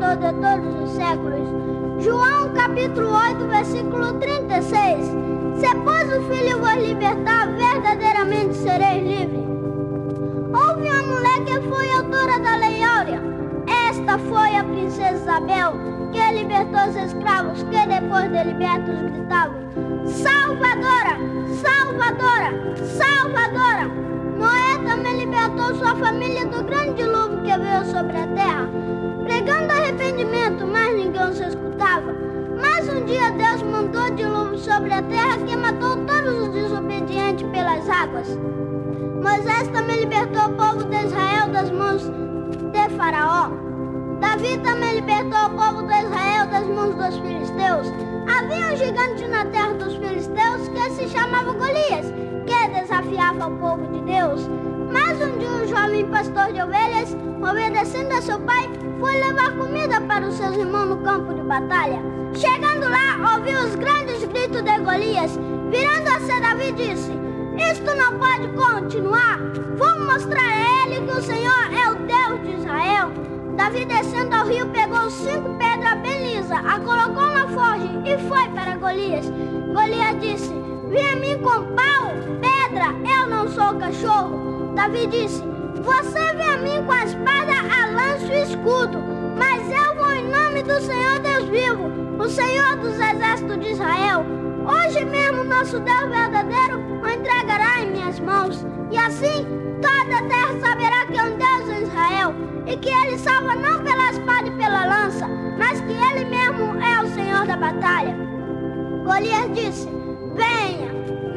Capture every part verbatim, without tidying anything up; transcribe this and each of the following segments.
libertador de todos os séculos. João capítulo oito, versículo trinta e seis. Se pois o Filho vos libertar, verdadeiramente sereis livres. Houve uma mulher que foi autora da Lei Áurea. Esta foi a princesa Isabel, que libertou os escravos, que depois de libertos gritavam: Salvadora! Salvadora! Salvadora! Noé também libertou sua família do grande dilúvio que veio sobre a terra, pregando arrependimento, mas ninguém se escutava. Mas um dia Deus mandou dilúvio sobre a terra que matou todos os desobedientes pelas águas. Moisés também libertou o povo de Israel das mãos de Faraó. Davi também libertou o povo de Israel das mãos dos filisteus. Havia um gigante na terra dos filisteus que se chamava Golias, que desafiava o povo de Deus. Mas um dia um jovem pastor de ovelhas, obedecendo a seu pai, foi levar comida para os seus irmãos no campo de batalha. Chegando lá, ouviu os grandes gritos de Golias. Virando-se a Davi, disse: Isto não pode continuar. Vou mostrar a ele que o Senhor é o Deus de Israel. Davi, descendo ao rio, pegou cinco pedras bem lisas, a colocou na forja e foi para Golias. Golias disse: Vem a mim com pau, pedra, eu não sou cachorro. Davi disse: Você vem a mim com a espada, a lança e o escudo, mas eu vou em nome do Senhor Deus vivo, o Senhor dos exércitos de Israel. Hoje mesmo nosso Deus verdadeiro o entregará em minhas mãos, e assim toda a terra saberá que é um Deus em Israel, e que ele salva não pela espada e pela lança, mas que ele mesmo é o Senhor da batalha. Golias disse: Venha,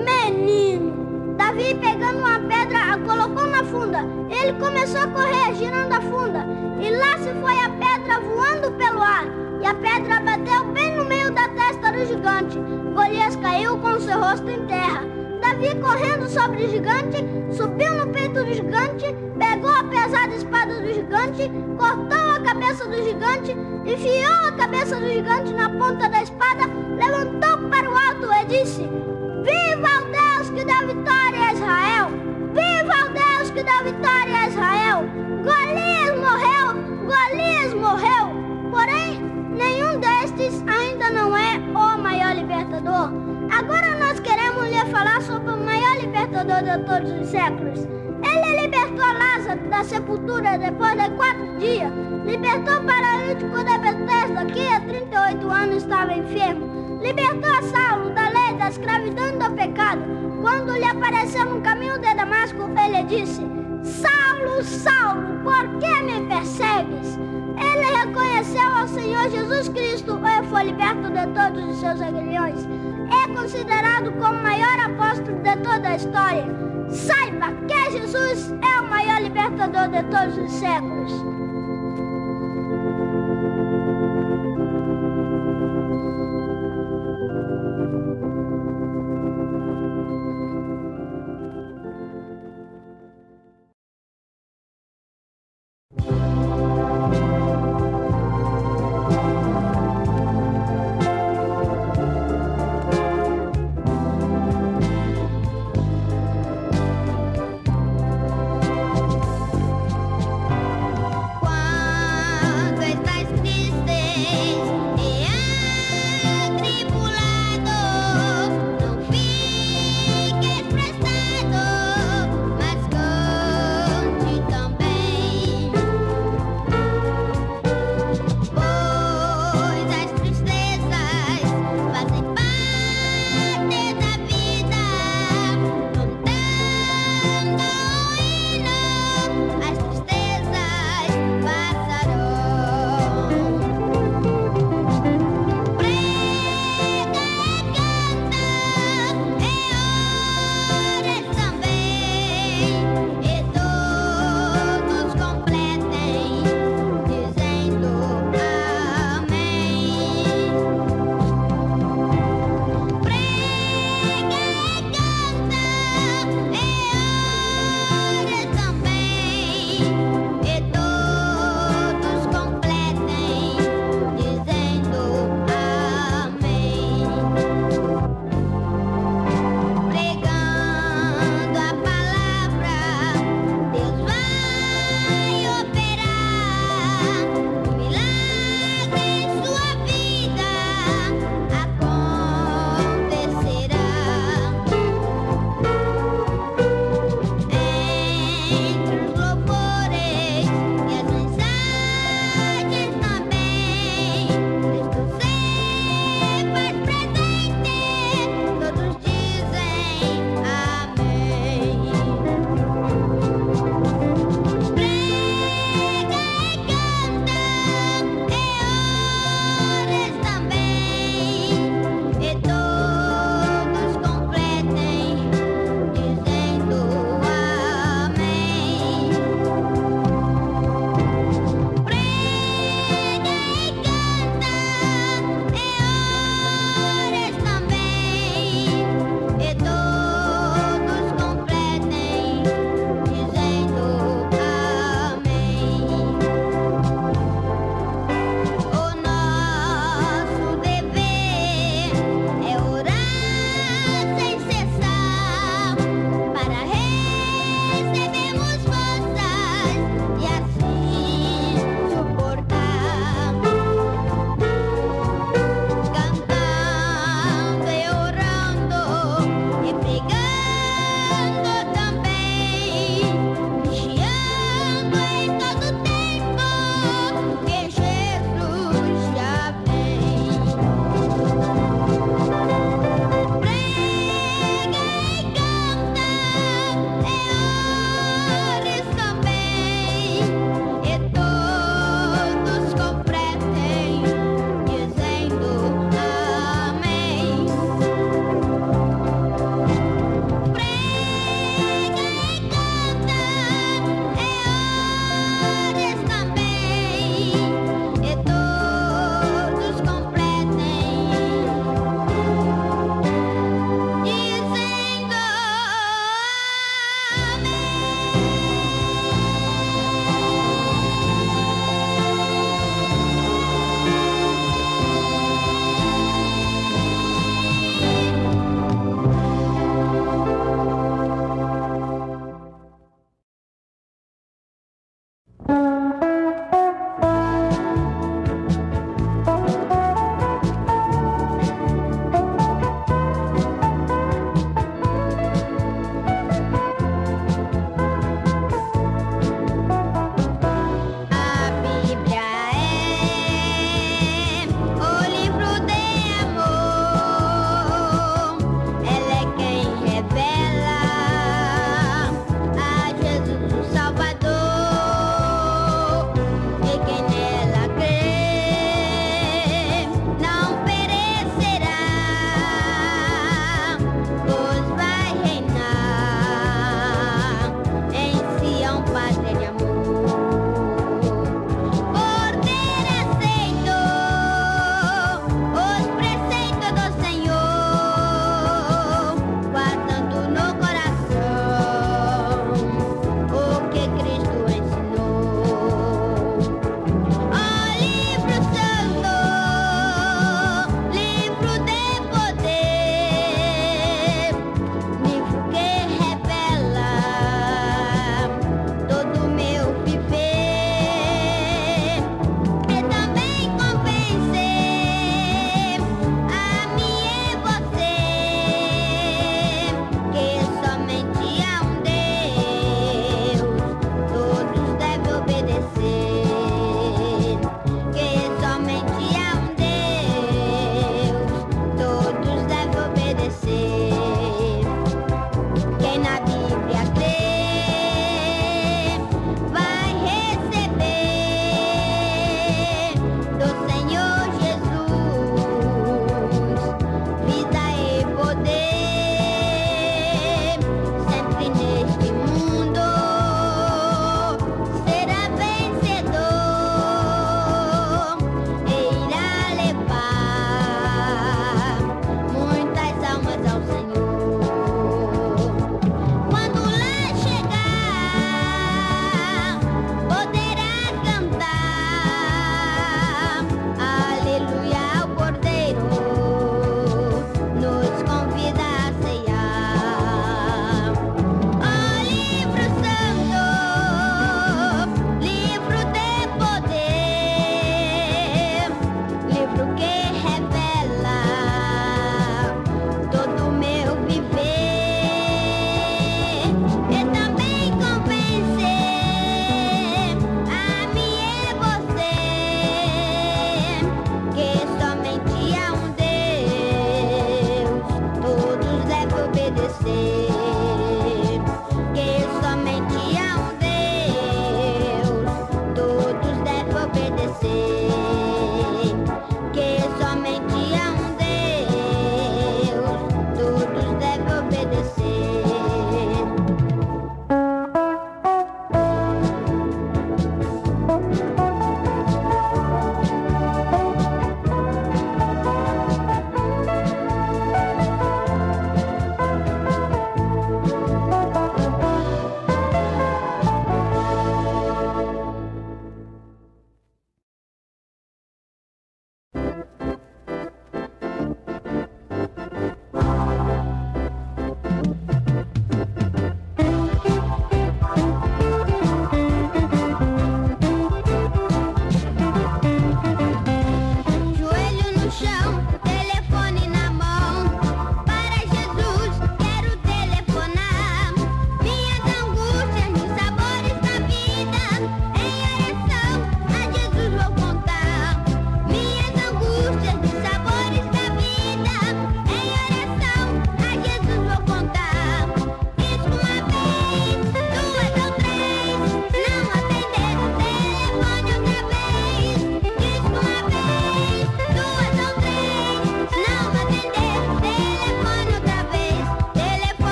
menino. Davi, pegando uma pedra, a colocou na funda. Ele começou a correr, girando a funda, e lá se foi a pedra voando pelo ar, e a pedra bateu bem no meio da testa do gigante. Golias caiu com seu rosto em terra. Davi, correndo sobre o gigante, subiu no peito do gigante, pegou a pesada espada do gigante, cortou a cabeça do gigante, enfiou a cabeça do gigante na ponta da espada, levantou para o alto e disse: Viva o Deus que dá vitória a Israel! Viva o Deus que dá vitória a Israel! Golias morreu! Golias morreu! Porém, nenhum destes ainda não é o maior libertador. Agora nós queremos lhe falar sobre o maior libertador de todos os séculos. Ele libertou Lázaro da sepultura depois de quatro dias. Libertou o paralítico de Betesda, que há trinta e oito anos estava enfermo. Libertou a Saulo da lei da escravidão e do pecado. Quando lhe apareceu no caminho de Damasco, ele disse: Saulo, Saulo, por que me persegues? Ele reconheceu ao Senhor Jesus Cristo e foi liberto de todos os seus aguilhões. É considerado como o maior apóstolo de toda a história. Saiba que Jesus é o maior libertador de todos os séculos.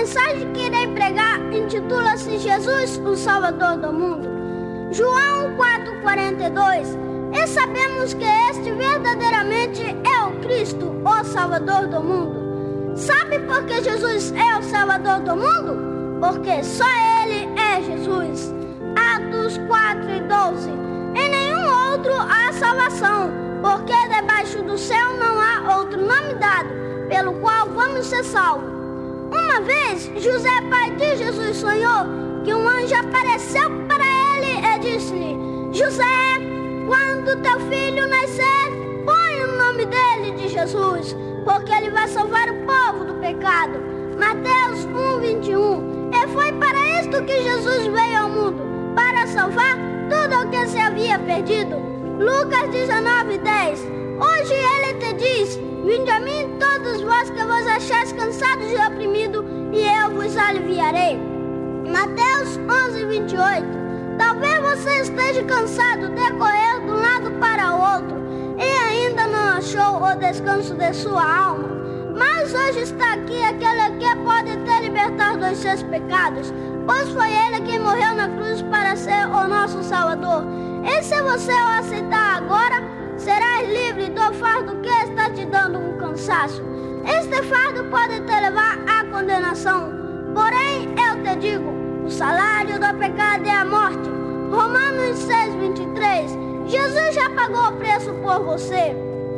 mensagem que irei pregar intitula-se Jesus, o Salvador do mundo. João quatro, quarenta e dois. E sabemos que este verdadeiramente é o Cristo, o Salvador do mundo. Sabe por que Jesus é o Salvador do mundo? Porque só Ele é Jesus. Atos quatro e doze. Em nenhum outro há salvação, porque debaixo do céu não há outro nome dado, pelo qual vamos ser salvos. Uma vez, José, pai de Jesus, sonhou que um anjo apareceu para ele e disse-lhe: José, quando teu filho nascer, põe o nome dele de Jesus, porque ele vai salvar o povo do pecado. Mateus um, vinte e um. E foi para isto que Jesus veio ao mundo, para salvar tudo o que se havia perdido. Lucas dezenove, dez. Hoje ele te diz: vinde a mim todos vós que vos achais cansados e oprimidos, e eu vos aliviarei. Mateus onze, vinte e oito. Talvez você esteja cansado de correr de um lado para o outro e ainda não achou o descanso de sua alma. Mas hoje está aqui aquele que pode te libertar dos seus pecados, pois foi ele quem morreu na cruz para ser o nosso Salvador. E se você o aceitar agora, serás livre do fardo que está te dando um cansaço. Este fardo pode te levar à condenação. Porém, eu te digo, o salário do pecado é a morte. Romanos seis, vinte e três. Jesus já pagou o preço por você.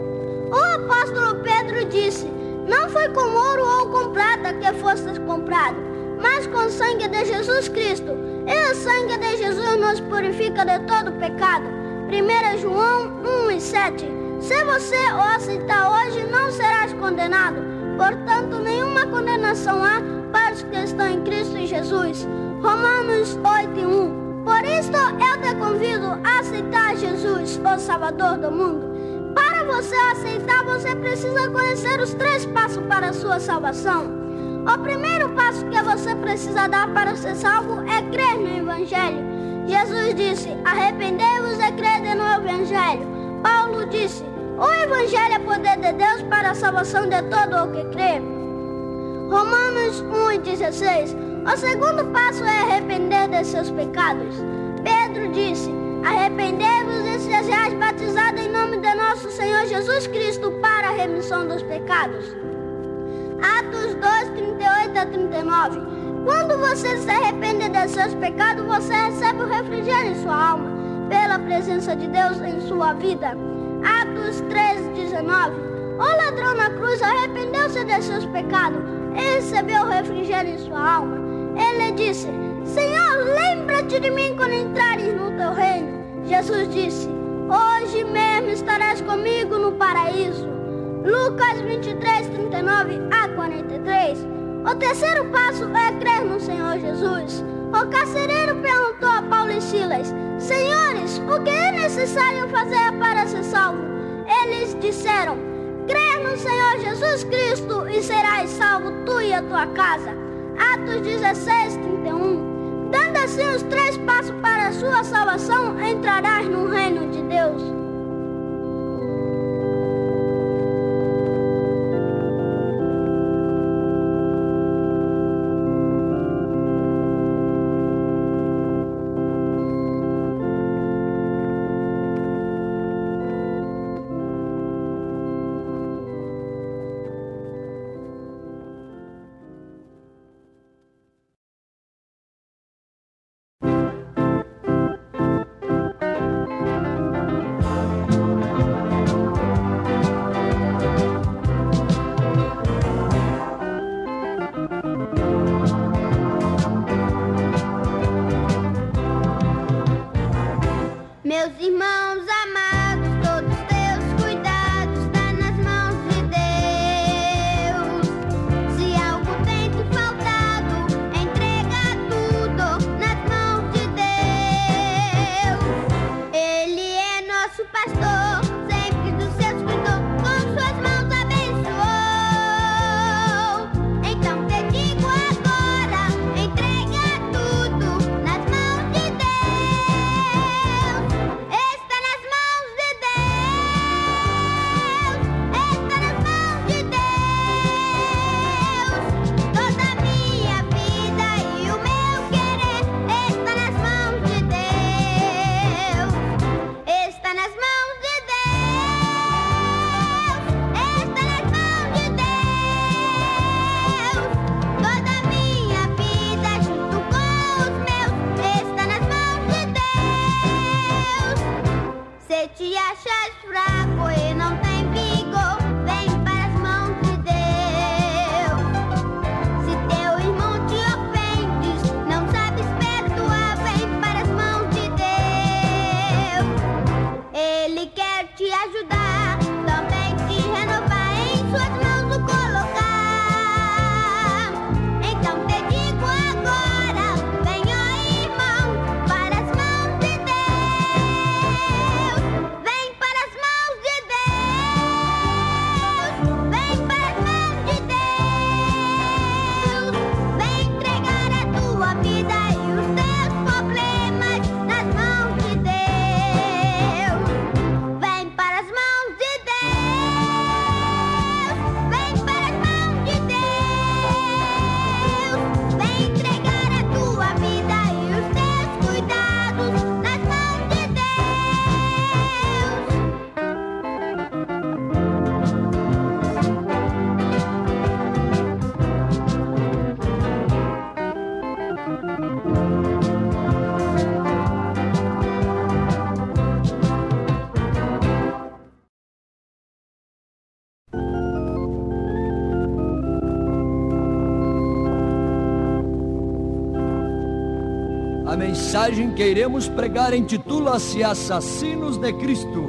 O apóstolo Pedro disse: não foi com ouro ou com prata que fostes comprado, mas com o sangue de Jesus Cristo. E o sangue de Jesus nos purifica de todo pecado. primeiro João um e sete. Se você o aceitar hoje, não serás condenado. Portanto, nenhuma condenação há para os que estão em Cristo Jesus. Romanos oito e um. Por isto eu te convido a aceitar Jesus, o Salvador do mundo. Para você aceitar, você precisa conhecer os três passos para a sua salvação. O primeiro passo que você precisa dar para ser salvo é crer no Evangelho. Jesus disse: arrependei-vos e crede no Evangelho. Paulo disse: o Evangelho é poder de Deus para a salvação de todo o que crê. Romanos um e dezesseis. O segundo passo é arrepender de seus pecados. Pedro disse: arrependei-vos e sejais batizados em nome de nosso Senhor Jesus Cristo para a remissão dos pecados. Atos dois, trinta e oito a trinta e nove. Quando você se arrepende de seus pecados, você recebe o refrigério em sua alma, pela presença de Deus em sua vida. Atos três, dezenove. O ladrão na cruz arrependeu-se de seus pecados e recebeu o refrigério em sua alma. Ele disse: Senhor, lembra-te de mim quando entrares no teu reino. Jesus disse: hoje mesmo estarás comigo no paraíso. Lucas vinte e três, trinta e nove a quarenta e três. O terceiro passo é crer no Senhor Jesus. O carcereiro perguntou a Paulo e Silas: Senhores, o que é necessário fazer para ser salvo? Eles disseram: crer no Senhor Jesus Cristo e serás salvo tu e a tua casa. Atos dezesseis, trinta e um. Dando assim os três passos para a sua salvação, entrarás no reino de Deus. A mensagem que iremos pregar intitula-se Assassinos de Cristo.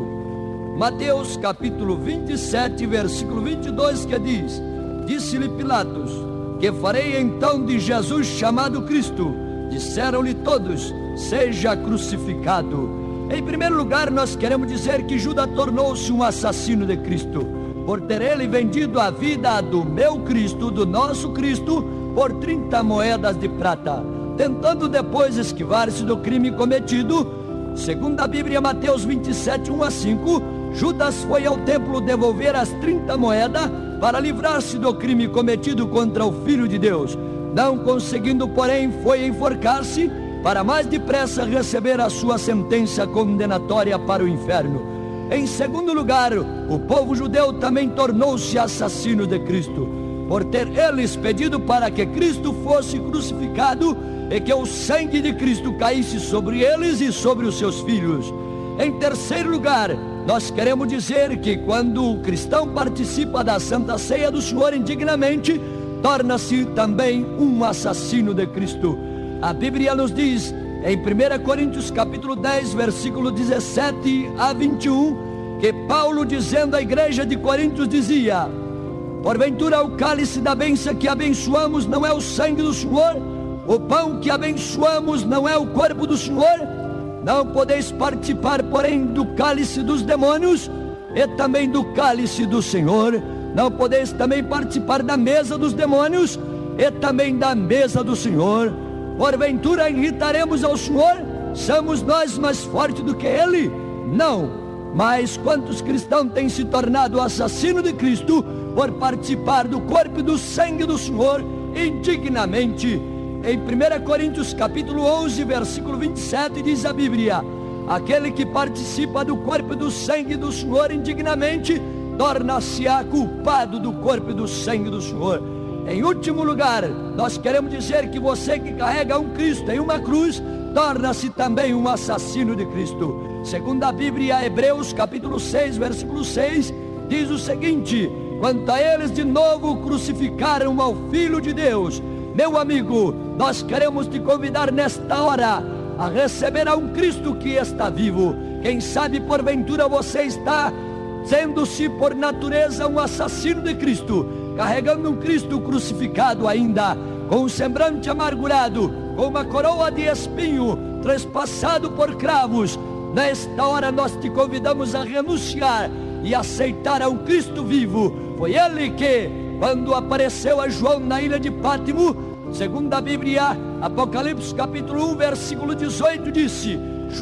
Mateus capítulo vinte e sete, versículo vinte e dois, que diz: Disse-lhe Pilatos: Que farei então de Jesus chamado Cristo? Disseram-lhe todos: Seja crucificado. Em primeiro lugar, nós queremos dizer que Judas tornou-se um assassino de Cristo, por ter ele vendido a vida do meu Cristo, do nosso Cristo, por trinta moedas de prata, tentando depois esquivar-se do crime cometido. Segundo a Bíblia, Mateus vinte e sete, um a cinco, Judas foi ao templo devolver as trinta moedas para livrar-se do crime cometido contra o Filho de Deus. Não conseguindo, porém, foi enforcar-se para mais depressa receber a sua sentença condenatória para o inferno. Em segundo lugar, o povo judeu também tornou-se assassino de Cristo, por ter eles pedido para que Cristo fosse crucificado e que o sangue de Cristo caísse sobre eles e sobre os seus filhos. Em terceiro lugar, nós queremos dizer que quando o cristão participa da Santa Ceia do Senhor indignamente, torna-se também um assassino de Cristo. A Bíblia nos diz em primeira Coríntios capítulo dez, versículo dezessete a vinte e um, que Paulo, dizendo à igreja de Coríntios, dizia: Porventura o cálice da bênção que abençoamos não é o sangue do Senhor? O pão que abençoamos não é o corpo do Senhor? Não podeis participar, porém, do cálice dos demônios e também do cálice do Senhor. Não podeis também participar da mesa dos demônios e também da mesa do Senhor. Porventura irritaremos ao Senhor? Somos nós mais fortes do que Ele? Não. Mas quantos cristãos têm se tornado assassino de Cristo por participar do corpo e do sangue do Senhor indignamente? Em primeira Coríntios capítulo onze, versículo vinte e sete, diz a Bíblia: Aquele que participa do corpo e do sangue do Senhor indignamente, torna-se-á culpado do corpo e do sangue do Senhor. Em último lugar, nós queremos dizer que você que carrega um Cristo em uma cruz, torna-se também um assassino de Cristo. Segundo a Bíblia, Hebreus capítulo seis, versículo seis, diz o seguinte: Quanto a eles de novo crucificaram ao Filho de Deus. Meu amigo, nós queremos te convidar nesta hora a receber a um Cristo que está vivo. Quem sabe porventura você está sendo-se por natureza um assassino de Cristo, carregando um Cristo crucificado ainda, com um semblante amargurado, com uma coroa de espinho, trespassado por cravos. Nesta hora nós te convidamos a renunciar e aceitar a um Cristo vivo. Foi Ele que, quando apareceu a João na ilha de Pátimo, segundo a Bíblia, Apocalipse capítulo um, versículo dezoito, disse: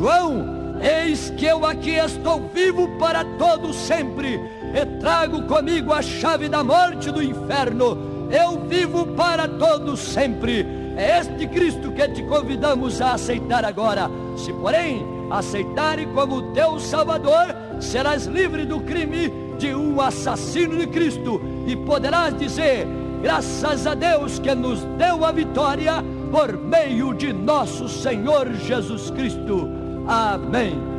João, eis que eu aqui estou vivo para todo sempre, e trago comigo a chave da morte e do inferno. Eu vivo para todo sempre. É este Cristo que te convidamos a aceitar agora. Se porém aceitares como teu Salvador, serás livre do crime de um assassino de Cristo, e poderás dizer: graças a Deus que nos deu a vitória por meio de nosso Senhor Jesus Cristo. Amém.